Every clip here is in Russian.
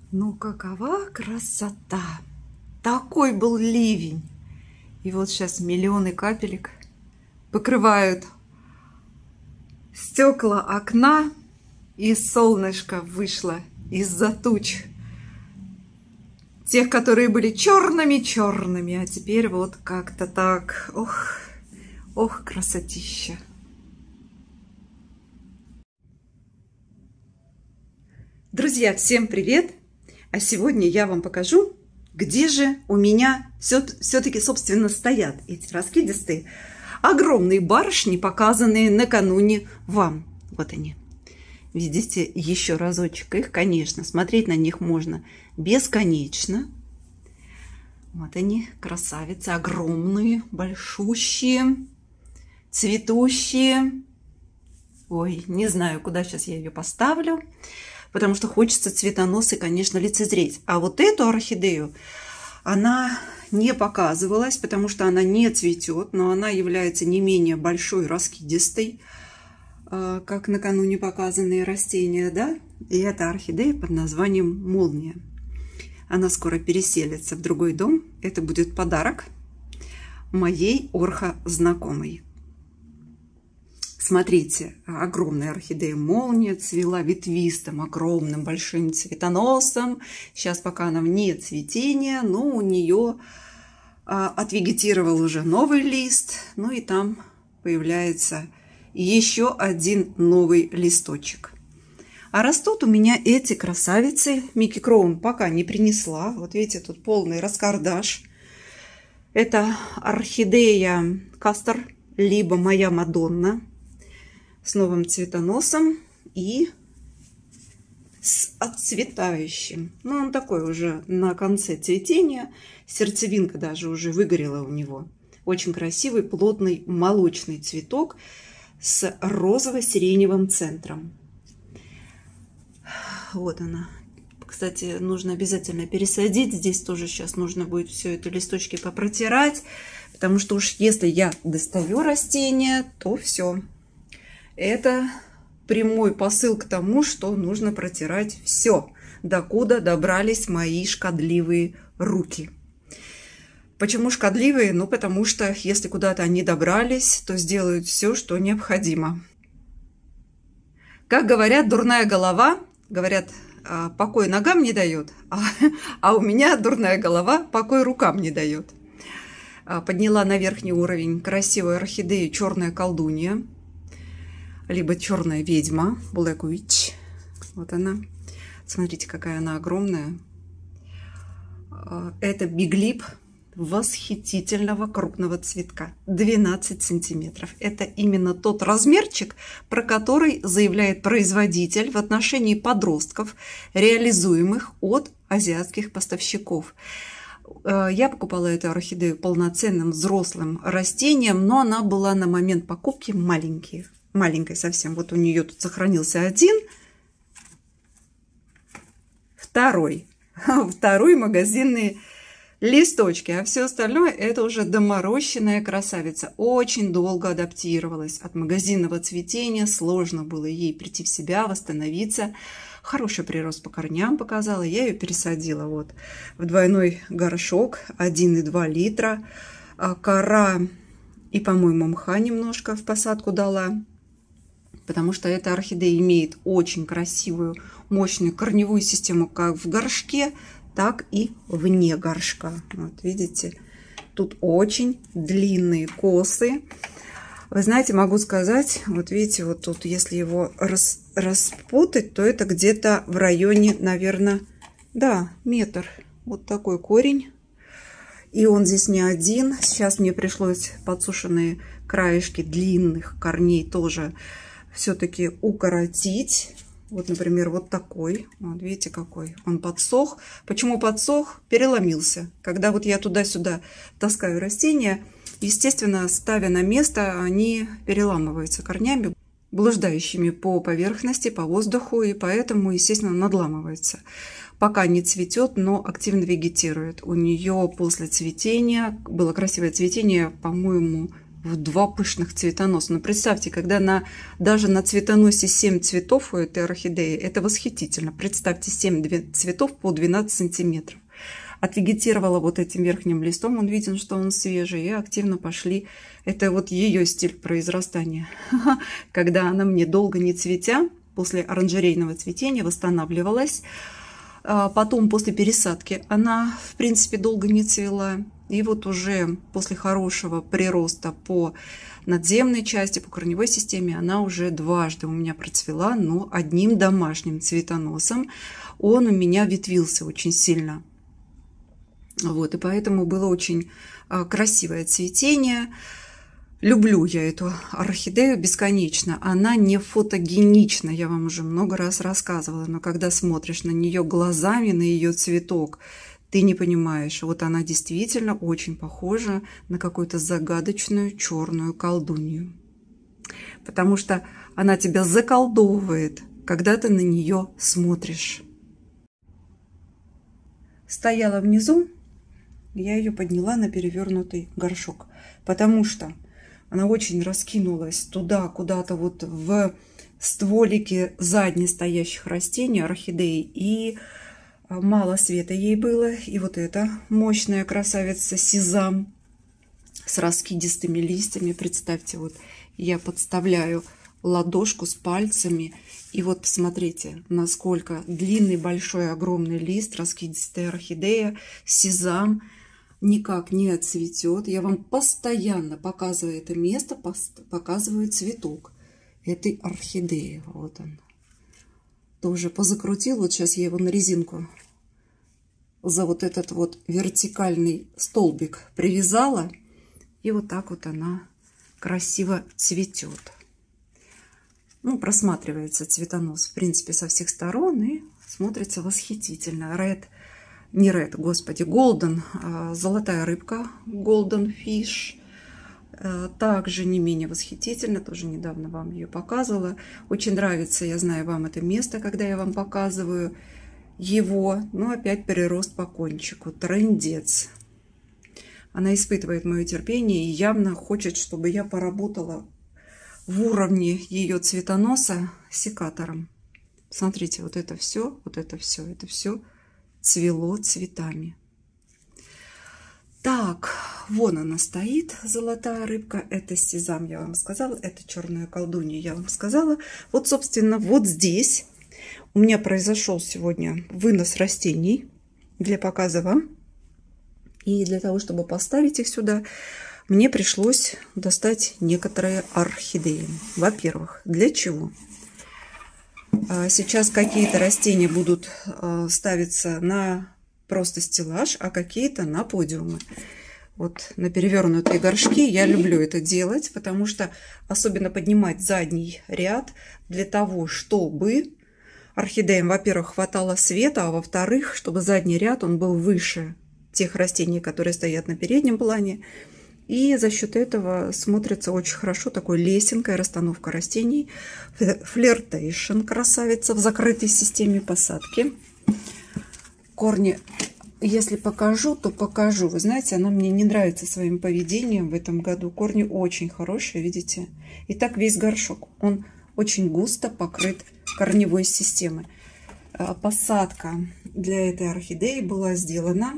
Ну какова красота! Такой был ливень. И вот сейчас миллионы капелек покрывают стекла окна, и солнышко вышло из-за туч. Тех, которые были черными-черными, а теперь вот как-то так. Ох, ох, красотища. Друзья, всем привет! А сегодня я вам покажу, где же у меня все-таки, собственно, стоят эти раскидистые огромные барышни, показанные накануне вам. Вот они. Видите, еще разочек их, конечно, смотреть на них можно бесконечно. Вот они, красавицы, огромные, большущие, цветущие. Ой, не знаю, куда сейчас я ее поставлю, потому что хочется цветоносой, конечно, лицезреть. А вот эту орхидею, она не показывалась, потому что она не цветет, но она является не менее большой, раскидистой, как накануне показанные растения, да? И это орхидея под названием молния. Она скоро переселится в другой дом. Это будет подарок моей орхо-знакомой. Смотрите, огромная орхидея молния цвела ветвистым, огромным, большим цветоносом. Сейчас пока она вне цветения, но у нее отвегетировал уже новый лист. Ну и там появляется еще один новый листочек. А растут у меня эти красавицы. Микки Кроун пока не принесла. Вот видите, тут полный раскардаш. Это орхидея Кастор, либо моя Мадонна, с новым цветоносом и с отцветающим. Ну, он такой уже на конце цветения. Сердцевинка даже уже выгорела у него. Очень красивый, плотный, молочный цветок с розово-сиреневым центром. Вот она. Кстати, нужно обязательно пересадить. Здесь тоже сейчас нужно будет все это листочки попротирать, потому что уж если я достаю растение, то все. Это прямой посыл к тому, что нужно протирать все, докуда добрались мои шкодливые руки. Почему шкодливые? Ну, потому что если куда-то они добрались, то сделают все, что необходимо. Как говорят, дурная голова, говорят, покой ногам не дает, а у меня дурная голова покой рукам не дает. Подняла на верхний уровень красивую орхидею черная колдунья, либо черная ведьма, Black Witch. Вот она. Смотрите, какая она огромная. Это биглип восхитительного крупного цветка. 12 сантиметров. Это именно тот размерчик, про который заявляет производитель в отношении подростков, реализуемых от азиатских поставщиков. Я покупала эту орхидею полноценным взрослым растением, но она была на момент покупки маленькой совсем. Вот у нее тут сохранился один, второй магазинные листочки, а все остальное это уже доморощенная красавица. Очень долго адаптировалась от магазинного цветения, сложно было ей прийти в себя, восстановиться. Хороший прирост по корням показала, я ее пересадила вот в двойной горшок, 1,2 литра, кора и, по-моему, мха немножко в посадку дала, потому что эта орхидея имеет очень красивую, мощную корневую систему как в горшке, так и вне горшка. Вот видите, тут очень длинные косы. Вы знаете, могу сказать, вот видите, вот тут, если его распутать, то это где-то в районе, наверное, да, метр. Вот такой корень. И он здесь не один. Сейчас мне пришлось подсушенные краешки длинных корней тоже все-таки укоротить. Вот, например, вот такой. Вот видите, какой. Он подсох. Почему подсох? Переломился. Когда вот я туда-сюда таскаю растения, естественно, ставя на место, они переламываются корнями, блуждающими по поверхности, по воздуху, и поэтому, естественно, надламывается. Пока не цветет, но активно вегетирует. У нее после цветения, было красивое цветение, по-моему, в 2 пышных цветоноса. Но представьте, когда даже на цветоносе 7 цветов у этой орхидеи, это восхитительно. Представьте, 7 цветов по 12 сантиметров. Отвегетировала вот этим верхним листом, он виден, что он свежий, и активно пошли. Это вот ее стиль произрастания. Когда она мне долго не цветя, после оранжерейного цветения восстанавливалась. Потом, после пересадки, она, в принципе, долго не цвела. И вот уже после хорошего прироста по надземной части, по корневой системе, она уже дважды у меня процвела, но одним домашним цветоносом. Он у меня ветвился очень сильно. Вот, и поэтому было очень красивое цветение. Люблю я эту орхидею бесконечно. Она не фотогенична, я вам уже много раз рассказывала, но когда смотришь на нее глазами, на ее цветок, ты не понимаешь, вот она действительно очень похожа на какую-то загадочную черную колдунью. Потому что она тебя заколдовывает, когда ты на нее смотришь. Стояла внизу, я ее подняла на перевернутый горшок, потому что она очень раскинулась туда, куда-то вот в стволике задне стоящих растений, орхидеи, и мало света ей было. И вот эта мощная красавица сезам с раскидистыми листьями. Представьте, вот я подставляю ладошку с пальцами, и вот посмотрите, насколько длинный, большой, огромный лист, раскидистая орхидея, сезам, никак не отцветет. Я вам постоянно, показывая это место, показываю цветок этой орхидеи. Вот он. Тоже позакрутил. Вот сейчас я его на резинку за вот этот вот вертикальный столбик привязала. И вот так вот она красиво цветет. Ну, просматривается цветонос, в принципе, со всех сторон и смотрится восхитительно. Голден, золотая рыбка, Golden Fish, также не менее восхитительно, тоже недавно вам ее показывала. Очень нравится, я знаю, вам это место, когда я вам показываю его, но опять перерост по кончику, трындец. Она испытывает мое терпение и явно хочет, чтобы я поработала в уровне ее цветоноса секатором. Смотрите, вот это все, это все цвело цветами. Так, вон она стоит, золотая рыбка. Это сезам, я вам сказала. Это черная колдунья, я вам сказала. Вот, собственно, вот здесь у меня произошел сегодня вынос растений для показа вам. И для того, чтобы поставить их сюда, мне пришлось достать некоторые орхидеи. Во-первых, для чего? Сейчас какие-то растения будут ставиться на просто стеллаж, а какие-то на подиумы. Вот на перевернутые горшки я люблю это делать, потому что особенно поднимать задний ряд для того, чтобы орхидеям, во-первых, хватало света, а во-вторых, чтобы задний ряд он был выше тех растений, которые стоят на переднем плане. И за счет этого смотрится очень хорошо такой лесенкой расстановка растений. Флиртейшн, красавица в закрытой системе посадки. Корни, если покажу, то покажу. Вы знаете, она мне не нравится своим поведением в этом году. Корни очень хорошие, видите? И так весь горшок. Он очень густо покрыт корневой системой. Посадка для этой орхидеи была сделана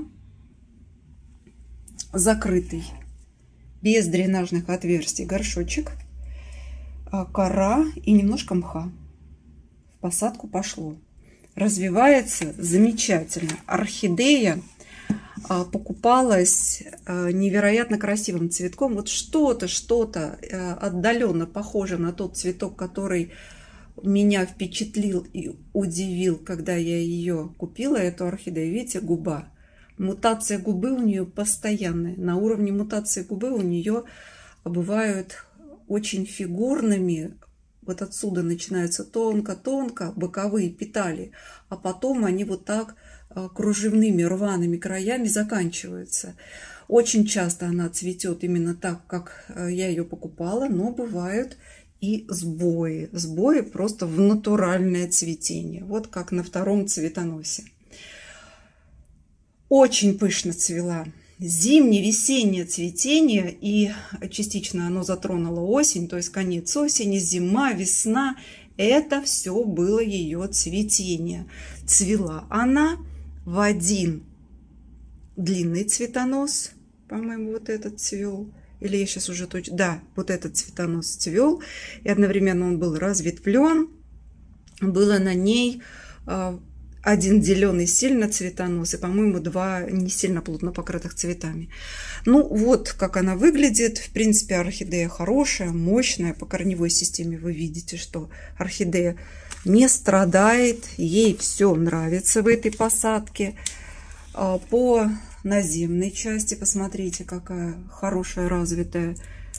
закрытый, без дренажных отверстий горшочек, кора и немножко мха. В посадку пошло. Развивается замечательно. Орхидея покупалась невероятно красивым цветком. Вот что-то отдаленно похоже на тот цветок, который меня впечатлил и удивил, когда я ее купила, эту орхидею. Видите, губа. Мутация губы у нее постоянная. На уровне мутации губы у нее бывают очень фигурными. Вот отсюда начинаются тонко-тонко боковые петали, а потом они вот так кружевными рваными краями заканчиваются. Очень часто она цветет именно так, как я ее покупала, но бывают и сбои. Сбои просто в натуральное цветение. Вот как на втором цветоносе. Очень пышно цвела зимне-весеннее цветение, и частично оно затронуло осень, то есть конец осени, зима, весна. Это все было ее цветение. Цвела она в один длинный цветонос, по-моему, вот этот цвел. Или я сейчас уже точно... Да, вот этот цветонос цвел. И одновременно он был разветвлен. Было на ней один деленый сильно цветонос и, по-моему, два не сильно плотно покрытых цветами. Ну, вот как она выглядит. В принципе, орхидея хорошая, мощная. По корневой системе вы видите, что орхидея не страдает. Ей все нравится в этой посадке. По наземной части посмотрите, какая хорошая развитая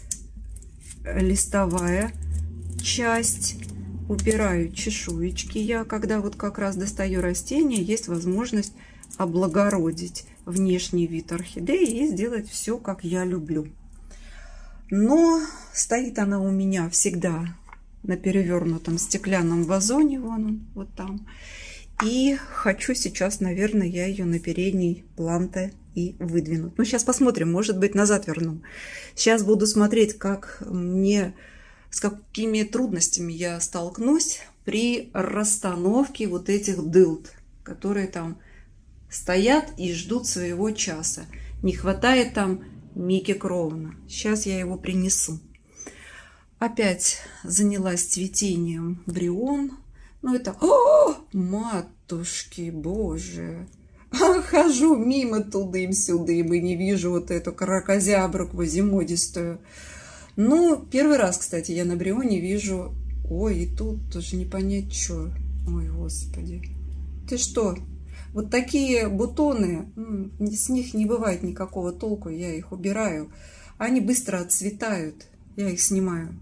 листовая часть. Убираю чешуечки я, когда вот как раз достаю растение, есть возможность облагородить внешний вид орхидеи и сделать все, как я люблю. Но стоит она у меня всегда на перевернутом стеклянном вазоне, вон он, вот там. И хочу сейчас, наверное, я ее на передний план-то и выдвину. Ну, сейчас посмотрим, может быть, назад верну. Сейчас буду смотреть, с какими трудностями я столкнусь при расстановке вот этих дылд, которые там стоят и ждут своего часа. Не хватает там Микки Кроуна. Сейчас я его принесу. Опять занялась цветением Брион. Ну это... О, матушки боже! Хожу мимо тудым-сюдым и не вижу вот эту кракозябру квазимодистую. Ну, первый раз, кстати, я на Брионе вижу... Ой, и тут тоже не понять, что. Ой, господи. Ты что? Вот такие бутоны, с них не бывает никакого толку. Я их убираю. Они быстро отцветают. Я их снимаю.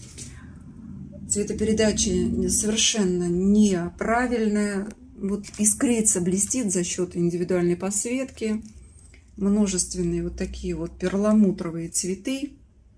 Цветопередача совершенно неправильная. Вот искрится, блестит за счет индивидуальной подсветки. Множественные вот такие вот перламутровые цветы.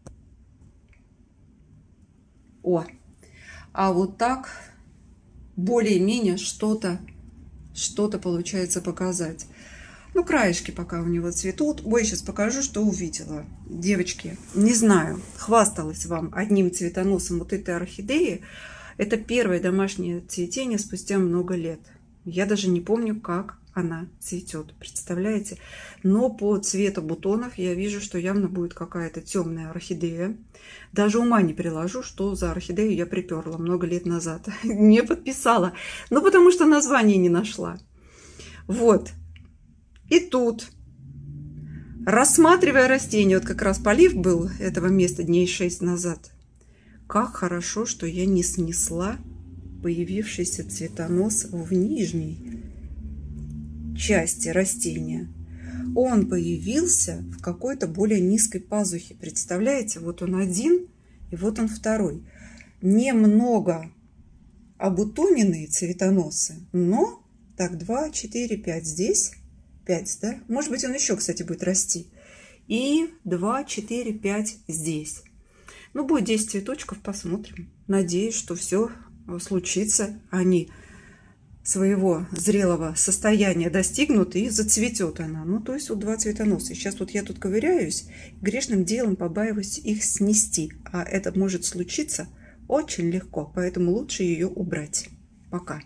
О, а вот так более-менее что-то получается показать. Ну, краешки пока у него цветут. Ой, сейчас покажу, что увидела. Девочки, не знаю, хвасталась вам одним цветоносом вот этой орхидеи. Это первое домашнее цветение спустя много лет. Я даже не помню, как она цветет, представляете? Но по цвету бутонов я вижу, что явно будет какая-то темная орхидея. Даже ума не приложу, что за орхидею я приперла много лет назад. Не подписала. Ну, потому что название не нашла. Вот. И тут, рассматривая растение, вот как раз полив был этого места дней 6 назад, как хорошо, что я не снесла появившийся цветонос в нижней части растения. Он появился в какой-то более низкой пазухе. Представляете, вот он один, и вот он второй. Немного обутоненные цветоносы, но так 2, 4, 5 здесь. 5, да? Может быть, он еще, кстати, будет расти. И 2, 4, 5 здесь. Ну, будет 10 цветочков, посмотрим. Надеюсь, что все случится. Они своего зрелого состояния достигнут и зацветет она. Ну, то есть вот 2 цветоноса. Сейчас вот я тут ковыряюсь, грешным делом побаиваюсь их снести. А это может случиться очень легко, поэтому лучше ее убрать. Пока.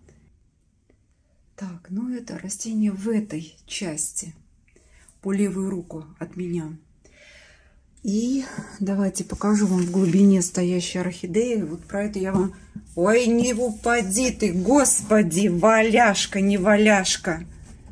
Так, ну это растение в этой части, по левую руку от меня. И давайте покажу вам в глубине стоящей орхидеи. Вот про это я вам... Ой, не упади ты, господи, валяшка, не валяшка.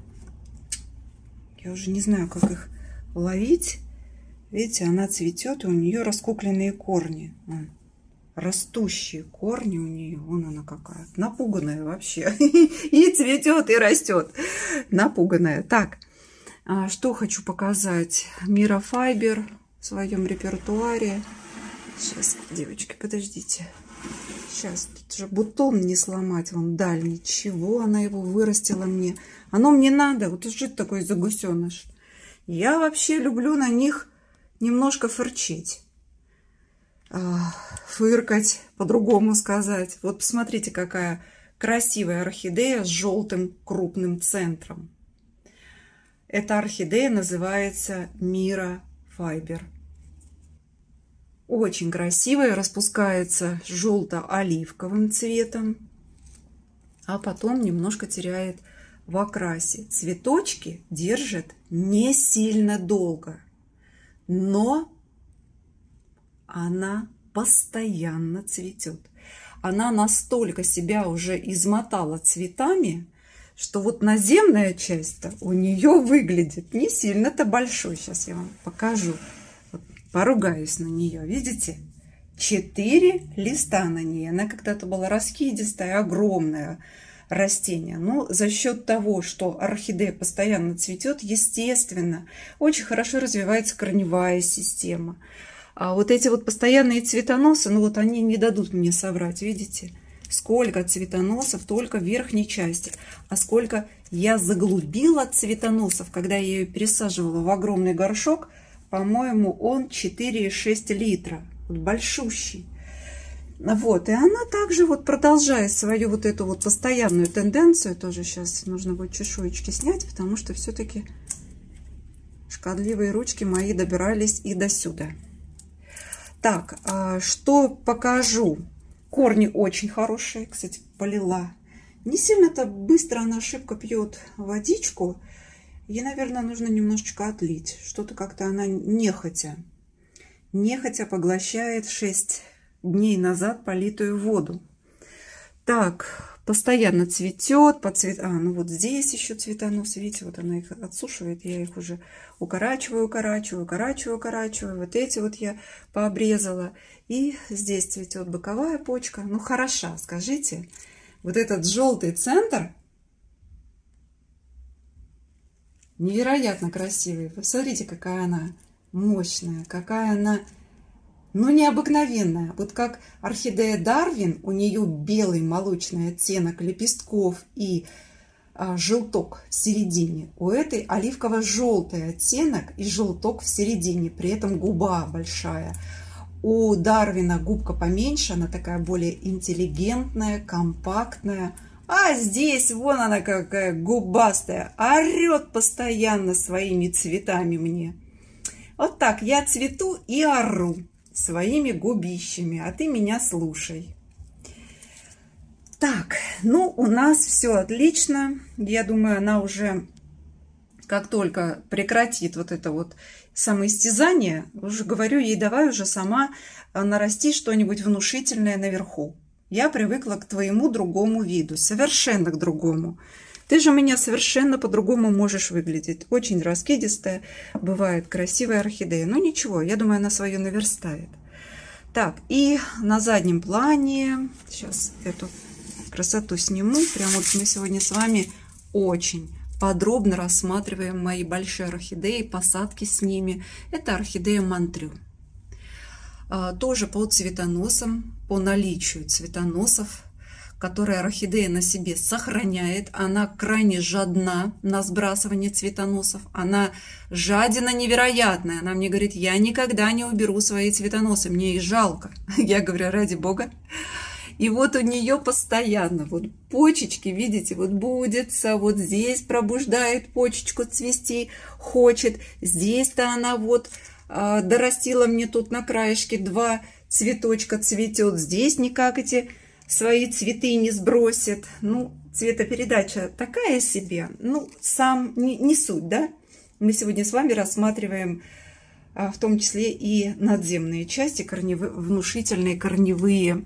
Я уже не знаю, как их ловить. Видите, она цветет, и у нее раскукленные корни. Растущие корни у нее. Вон она какая. Напуганная вообще. И цветет, и растет. Напуганная. Так, что хочу показать. Мирофайбер в своем репертуаре. Сейчас, девочки, подождите. Сейчас, тут же бутон не сломать. Вон дальний. Чего она его вырастила мне? Оно мне надо. Вот жить такой загусеныш. Я вообще люблю на них немножко фырчить. Фыркать, по-другому сказать. Вот посмотрите, какая красивая орхидея с желтым крупным центром. Эта орхидея называется Мира Файбер. Очень красивая, распускается желто-оливковым цветом, а потом немножко теряет в окрасе. Цветочки держат не сильно долго, но она постоянно цветет. Она настолько себя уже измотала цветами, что вот наземная часть-то у нее выглядит не сильно-то большой. Сейчас я вам покажу. Вот, поругаюсь на нее. Видите? 4 листа на ней. Она когда-то была раскидистая, огромное растение. Но за счет того, что орхидея постоянно цветет, естественно, очень хорошо развивается корневая система. А вот эти вот постоянные цветоносы, ну вот они не дадут мне соврать, видите? Сколько цветоносов только в верхней части. А сколько я заглубила цветоносов, когда я ее пересаживала в огромный горшок, по-моему, он 4,6 литра. Вот большущий. Вот, и она также вот продолжает свою вот эту вот постоянную тенденцию. Тоже сейчас нужно будет чешуечки снять, потому что все-таки шкодливые ручки мои добирались и до сюда. Так, что покажу? Корни очень хорошие. Кстати, полила. Не сильно-то быстро она шибко пьет водичку. Ей, наверное, нужно немножечко отлить. Что-то как-то она нехотя поглощает 6 дней назад политую воду. Так, постоянно цветет. Ну вот здесь еще цветоносы. Видите, вот она их отсушивает. Я их уже укорачиваю. Вот эти вот я пообрезала. И здесь цветет боковая почка. Ну, хороша, скажите. Вот этот желтый центр невероятно красивый. Посмотрите, какая она мощная, какая она, ну, необыкновенная. Вот как орхидея Дарвин, у нее белый молочный оттенок лепестков и желток в середине. У этой оливково-желтый оттенок и желток в середине. При этом губа большая. У Дарвина губка поменьше, она такая более интеллигентная, компактная. А здесь вон она какая губастая, орет постоянно своими цветами мне. Вот так я цвету и ору своими губищами, а ты меня слушай. Так, ну у нас все отлично. Я думаю, она уже как только прекратит вот это вот самоистязание, уже говорю ей, давай уже сама нарасти что-нибудь внушительное наверху. Я привыкла к твоему другому виду, совершенно к другому. Ты же у меня совершенно по-другому можешь выглядеть. Очень раскидистая, бывает красивая орхидея. Но ничего, я думаю, она свое наверстает. Так, и на заднем плане, сейчас эту красоту сниму. Прямо вот мы сегодня с вами очень подробно рассматриваем мои большие орхидеи, посадки с ними. Это орхидея Монтрю. Тоже по цветоносам, по наличию цветоносов, которые орхидея на себе сохраняет. Она крайне жадна на сбрасывание цветоносов. Она жадина невероятная. Она мне говорит, я никогда не уберу свои цветоносы, мне их жалко. Я говорю, ради бога. И вот у нее постоянно вот почечки, видите, вот будется, вот здесь пробуждает почечку цвести, хочет. Здесь-то она вот дорастила мне тут на краешке 2 цветочка цветет. Здесь никак эти свои цветы не сбросит. Ну, цветопередача такая себе. Ну, сам не суть, да? Мы сегодня с вами рассматриваем в том числе и надземные части, внушительные корневые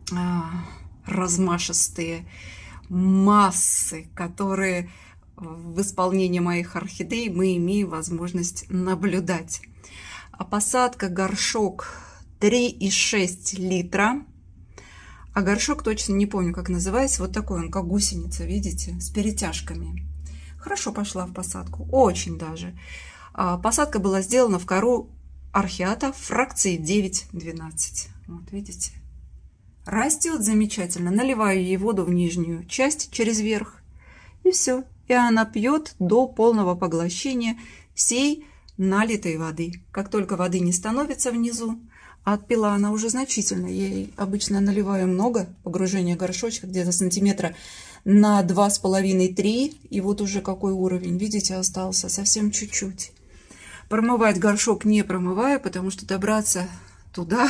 размашистые массы, которые в исполнении моих орхидей мы имеем возможность наблюдать. А посадка горшок 3,6 литра. А горшок точно не помню, как называется. Вот такой он, как гусеница, видите, с перетяжками. Хорошо пошла в посадку, очень даже. Посадка была сделана в кору орхиата фракции 9-12. Вот видите. Растет замечательно. Наливаю ей воду в нижнюю часть через верх. И все. И она пьет до полного поглощения всей налитой воды. Как только воды не становится внизу, отпила она уже значительно. Я ей обычно наливаю много, погружение горшочка где-то сантиметра на 2,5-3. И вот уже какой уровень, видите, остался совсем чуть-чуть. Промывать горшок не промываю, потому что добраться туда,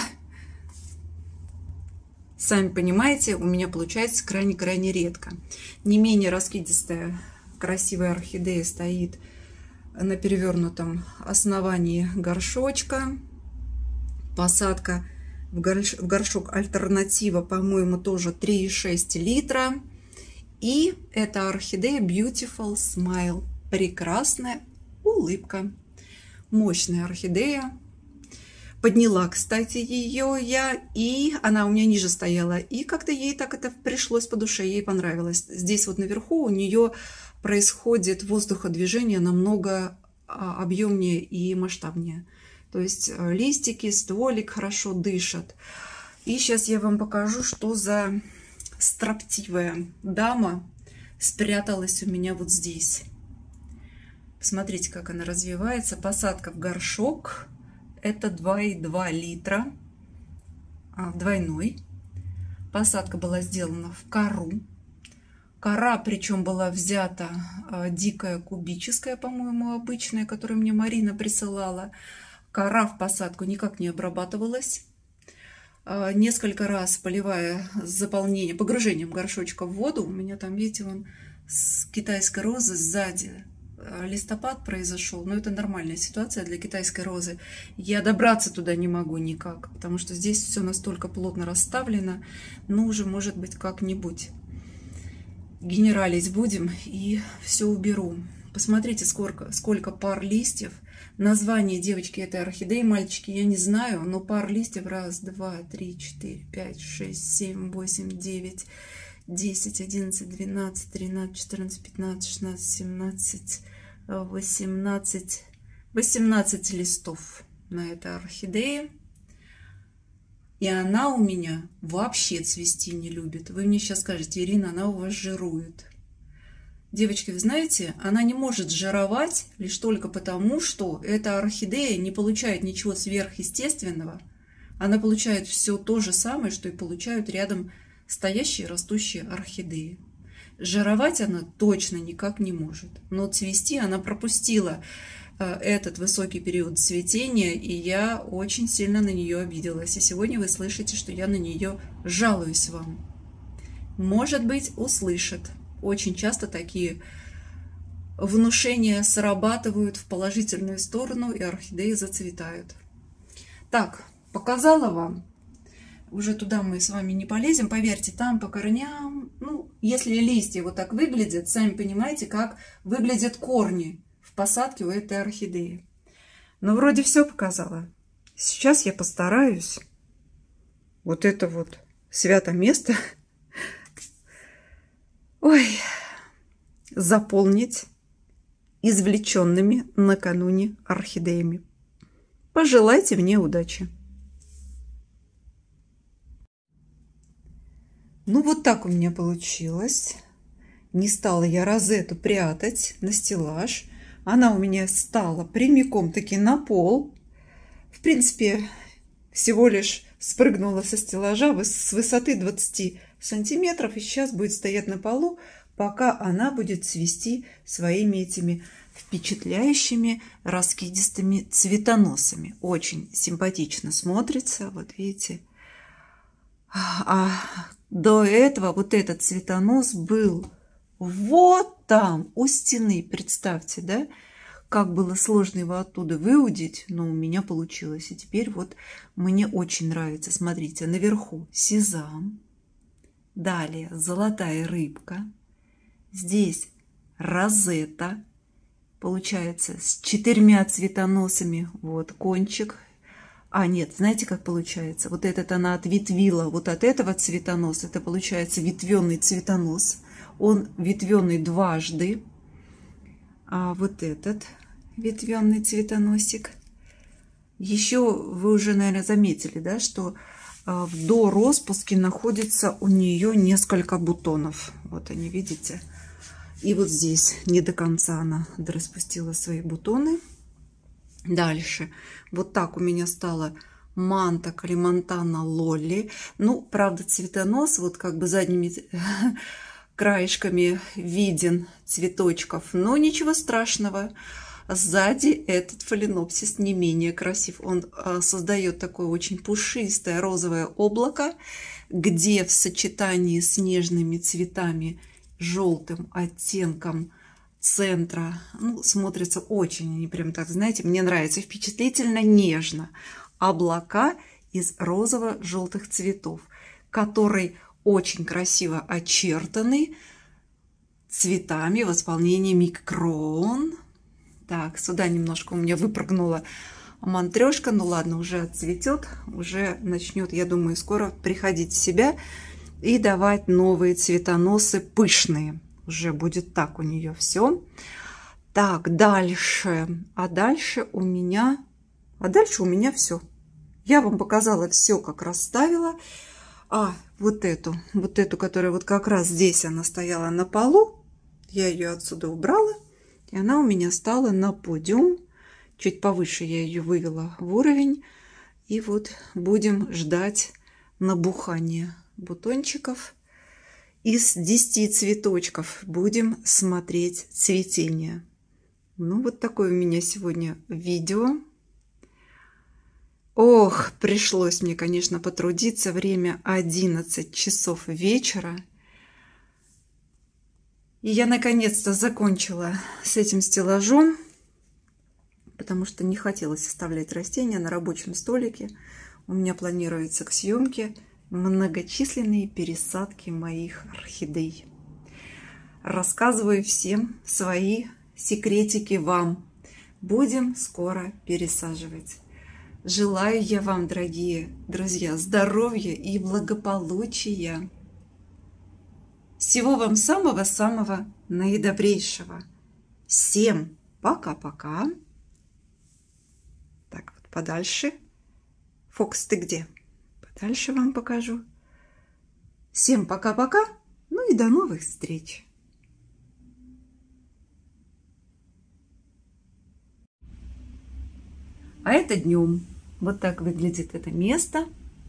сами понимаете, у меня получается крайне-крайне редко. Не менее раскидистая, красивая орхидея стоит на перевернутом основании горшочка. Посадка в горшок альтернатива, по-моему, тоже 3,6 литра. И это орхидея Beautiful Smile. Прекрасная улыбка. Мощная орхидея. Подняла, кстати, ее я, и она у меня ниже стояла. И как-то ей так это пришлось по душе, ей понравилось. Здесь вот наверху у нее происходит воздуходвижение намного объемнее и масштабнее. То есть листики, стволик хорошо дышат. И сейчас я вам покажу, что за строптивая дама спряталась у меня вот здесь. Посмотрите, как она развивается. Посадка в горшок. Это 2,2 литра. Двойной. Посадка была сделана в кору. Кора, причем была взята дикая кубическая, по-моему, обычная, которую мне Марина присылала. Кора в посадку никак не обрабатывалась. Несколько раз поливая заполнение, погружением горшочка в воду. У меня там, видите, вон с китайской розы сзади листопад произошел. Но это нормальная ситуация для китайской розы. Я добраться туда не могу никак, потому что здесь все настолько плотно расставлено. Ну, уже, может быть, как-нибудь генералить будем и все уберу. Посмотрите, сколько пар листьев. Название девочки этой орхидеи, мальчики, я не знаю, но пар листьев 1, 2, 3, 4, 5, 6, 7, 8, 9, 10, 11, 12, 13, 14, 15, 16, 17, 18 листов на этой орхидее. И она у меня вообще цвести не любит. Вы мне сейчас скажете: Ирина, она у вас жирует. Девочки, вы знаете, она не может жировать лишь только потому, что эта орхидея не получает ничего сверхъестественного. Она получает все то же самое, что и получают рядом стоящие растущие орхидеи. Жировать она точно никак не может. Но цвести она пропустила этот высокий период цветения, и я очень сильно на нее обиделась. И сегодня вы слышите, что я на нее жалуюсь вам. Может быть, услышат. Очень часто такие внушения срабатывают в положительную сторону, и орхидеи зацветают. Так, показала вам. Уже туда мы с вами не полезем. Поверьте, там по корням, ну, если листья вот так выглядят, сами понимаете, как выглядят корни в посадке у этой орхидеи. Но вроде все показала. Сейчас я постараюсь вот это вот свято место заполнить извлеченными накануне орхидеями. Пожелайте мне удачи. Ну вот так у меня получилось. Не стала я розету прятать на стеллаж. Она у меня стала прямиком таки на пол. В принципе, всего лишь спрыгнула со стеллажа с высоты 20 сантиметров и сейчас будет стоять на полу, пока она будет цвести своими этими впечатляющими раскидистыми цветоносами. Очень симпатично смотрится, вот видите. А до этого вот этот цветонос был вот там, у стены, представьте, да? Как было сложно его оттуда выудить, но у меня получилось. И теперь вот мне очень нравится. Смотрите, наверху сезам. Далее золотая рыбка. Здесь розета. Получается с 4 цветоносами. Вот кончик. А нет, знаете, как получается? Вот этот она ответвила вот от этого цветоноса. Это получается ветвенный цветонос. Он ветвенный дважды. А вот этот ветвенный цветоносик. Еще вы уже, наверное, заметили, да, что в дороспуске находится у нее несколько бутонов. Вот они, видите? И вот здесь не до конца она дораспустила свои бутоны. Дальше. Вот так у меня стала манта калимантана Лолли. Ну, правда, цветонос вот как бы задними краешками виден цветочков, но ничего страшного. Сзади этот фаленопсис не менее красив. Он создает такое очень пушистое розовое облако, где в сочетании с нежными цветами, желтым оттенком центра, смотрится очень, они прям так, знаете, мне нравится, впечатлительно нежно. Облака из розово-желтых цветов, который очень красиво очертаны цветами в исполнении микрон. Так, сюда немножко у меня выпрыгнула мантрешка. Ну ладно, уже отцветет, уже начнет, я думаю, скоро приходить в себя и давать новые цветоносы пышные. Уже будет так у нее все. Так, дальше. А дальше у меня все. Я вам показала все, как расставила. А вот эту, которая вот как раз здесь она стояла на полу, я ее отсюда убрала. И она у меня стала на подиум. Чуть повыше я ее вывела в уровень. И вот будем ждать набухания бутончиков. Из 10 цветочков будем смотреть цветение. Ну, вот такое у меня сегодня видео. Ох, пришлось мне, конечно, потрудиться. Время 11 часов вечера. И я наконец-то закончила с этим стеллажом, потому что не хотелось оставлять растения на рабочем столике. У меня планируется к съемке многочисленные пересадки моих орхидей. Рассказываю всем свои секретики вам. Будем скоро пересаживать. Желаю я вам, дорогие друзья, здоровья и благополучия. Всего вам самого-самого наидобрейшего. Всем пока-пока. Так, вот подальше. Фокс, ты где? Подальше вам покажу. Всем пока-пока. Ну и до новых встреч. А это днем. Вот так выглядит это место.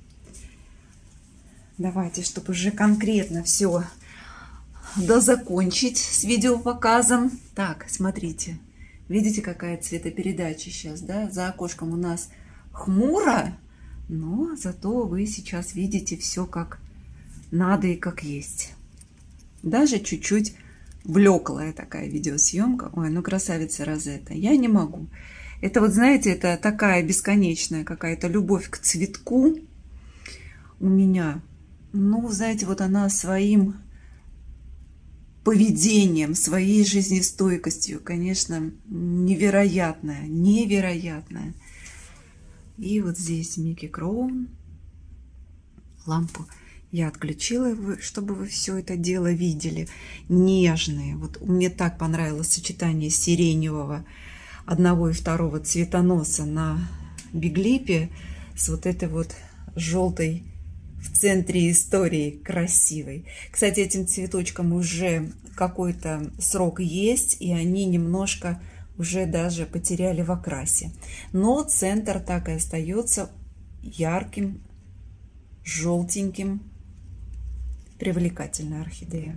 Давайте, чтобы уже конкретно все дозакончить с видеопоказом. Так, смотрите. Видите, какая цветопередача сейчас, да? За окошком у нас хмуро, но зато вы сейчас видите все как надо и как есть. Даже чуть-чуть блеклая такая видеосъемка. Ой, ну красавица Розетта. Я не могу. Это вот, знаете, это такая бесконечная какая-то любовь к цветку у меня. Ну, знаете, вот она своим поведением, своей жизнестойкостью, конечно, невероятная, невероятная. И вот здесь Микки Кроун. Лампу я отключила, чтобы вы все это дело видели. Нежные. Вот мне так понравилось сочетание сиреневого одного и второго цветоноса на биглипе с вот этой вот желтой в центре истории, красивой. Кстати, этим цветочкам уже какой-то срок есть, и они немножко уже даже потеряли в окрасе. Но центр так и остается ярким, желтеньким. Привлекательная орхидея.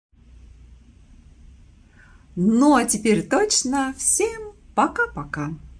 Ну, а теперь точно всем пока-пока.